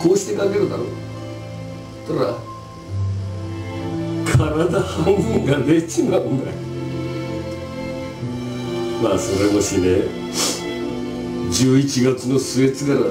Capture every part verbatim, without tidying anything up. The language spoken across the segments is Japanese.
こうしてかけるだろう。そしたら体半分が出ちまうんだよ。まあそれもしね、じゅういちがつの末つから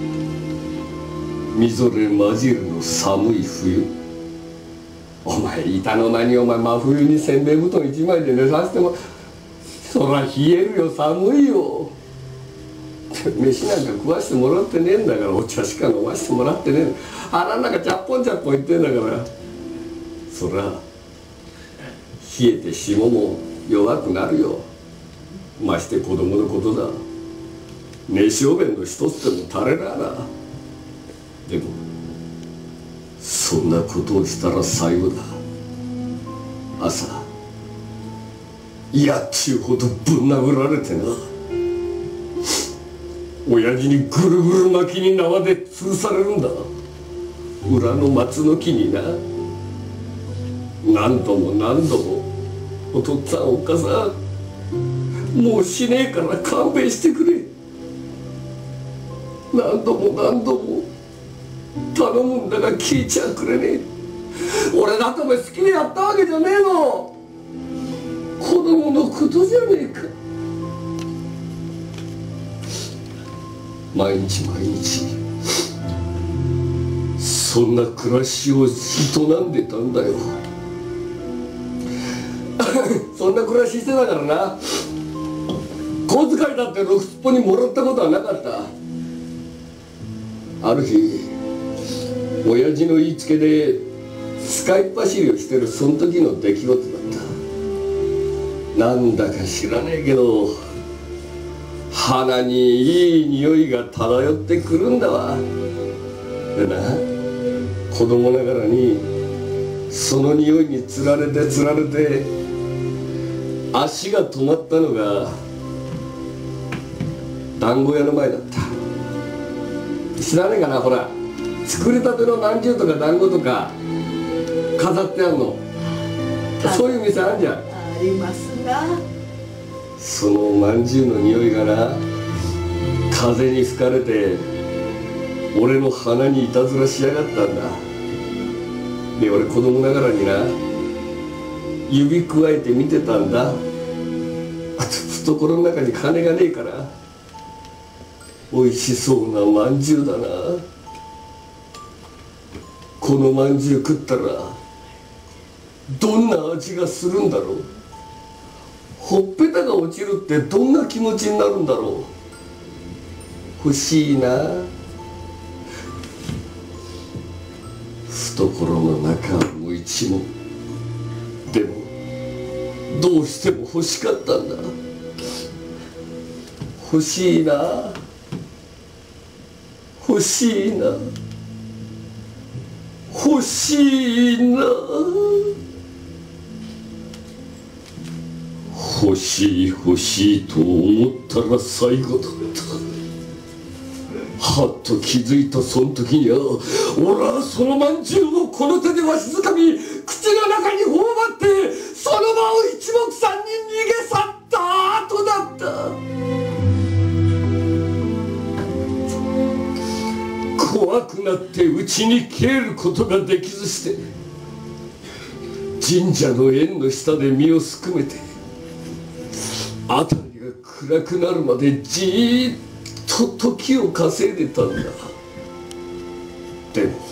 みぞれ混じるの寒い冬、お前板の間にお前真冬にせんべい布団一枚で寝させてもそら冷えるよ、寒いよ。飯なんか食わしてもらってねえんだから、お茶しか飲ましてもらってねえんだ。腹なんかちゃっぽんちゃっぽん言ってんだから、そら冷えて霜も弱くなるよ。まして子供のことだ。寝小便の一つでも垂れらな。でもそんなことをしたら最後だ。朝嫌っちゅうほどぶん殴られてな、親父にぐるぐる巻きに縄で吊るされるんだ。裏の松の木にな。何度も何度も「お父っつぁんおっかさんもう死ねえから勘弁してくれ」何度も何度も頼むんだが聞いちゃくれねえ。俺だってお前好きでやったわけじゃねえの。子供のことじゃねえか。毎日毎日そんな暮らしを営んでたんだよ。そんな暮らししてたからな、小遣いだってろくすっぽにもらったことはなかった。ある日親父の言いつけで使いっ走りをしてるその時の出来事だった。なんだか知らねえけど鼻にいい匂いが漂ってくるんだわ。でな、子供ながらにその匂いにつられてつられて足が止まったのが団子屋の前だった。知らねえかな、ほら作りたてのまんじゅうとか団子とか飾ってあんの、そういう店あんじゃん。ありますが、 そのまんじゅうの匂いがな、風に吹かれて俺の鼻にいたずらしやがったんだ。で俺子供ながらにな指くわえて見てたんだ。あと懐の中に金がねえからおいしそうなまんじゅうだな、このまんじゅう食ったらどんな味がするんだろう、ほっぺたが落ちるってどんな気持ちになるんだろう、欲しいな。懐の中はもう一文、でもどうしても欲しかったんだ。欲しいな、欲しいな、欲しいな、欲しい欲しいと思ったら最後だった。はっと気づいたその時には俺はそのまんじゅうをこの手でわしづかみ口の中に頬張ってその場を一目散に逃げ去った後だった。怖くなって家に帰ることができずして神社の縁の下で身をすくめて辺りが暗くなるまでじーっと時を稼いでたんだ。でも